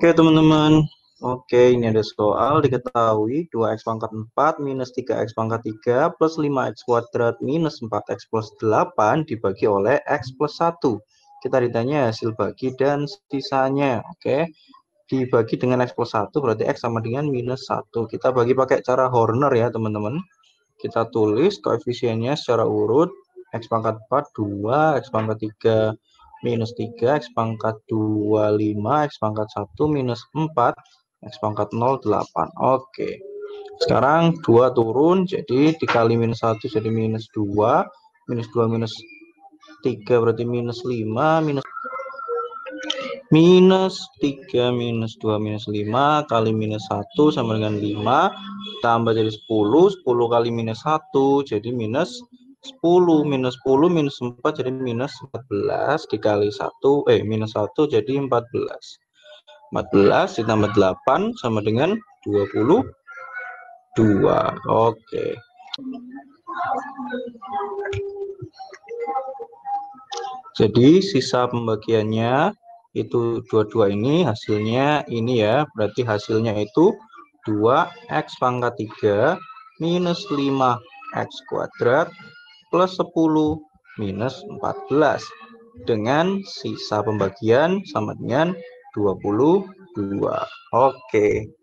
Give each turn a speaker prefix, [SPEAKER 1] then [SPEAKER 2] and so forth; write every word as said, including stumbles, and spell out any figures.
[SPEAKER 1] Oke teman-teman, oke ini ada soal diketahui dua x pangkat empat minus tiga x pangkat tiga plus lima x kuadrat minus empat x plus delapan dibagi oleh x plus satu. Kita ditanya hasil bagi dan sisanya. Oke, dibagi dengan x plus satu berarti x sama dengan minus satu. Kita bagi pakai cara Horner ya teman-teman. Kita tulis koefisiennya secara urut. X pangkat empat dua, x pangkat tiga minus tiga, x pangkat dua lima, x pangkat satu minus empat, x pangkat nol delapan. Oke, sekarang dua turun, jadi dikali minus satu jadi minus dua, minus dua minus tiga berarti minus lima, minus minus tiga minus dua minus lima kali minus satu sama dengan lima, tambah jadi sepuluh, sepuluh kali minus satu jadi minus sepuluh, minus sepuluh minus empat jadi minus empat belas, dikali satu eh minus satu jadi empat belas, empat belas ditambah delapan sama dengan dua puluh dua. Oke, jadi sisa pembagiannya itu dua puluh dua, ini hasilnya ini ya, berarti hasilnya itu dua x pangkat tiga minus lima x kuadrat plus sepuluh minus empat belas, dengan sisa pembagian sama dengan dua puluh dua. Oke.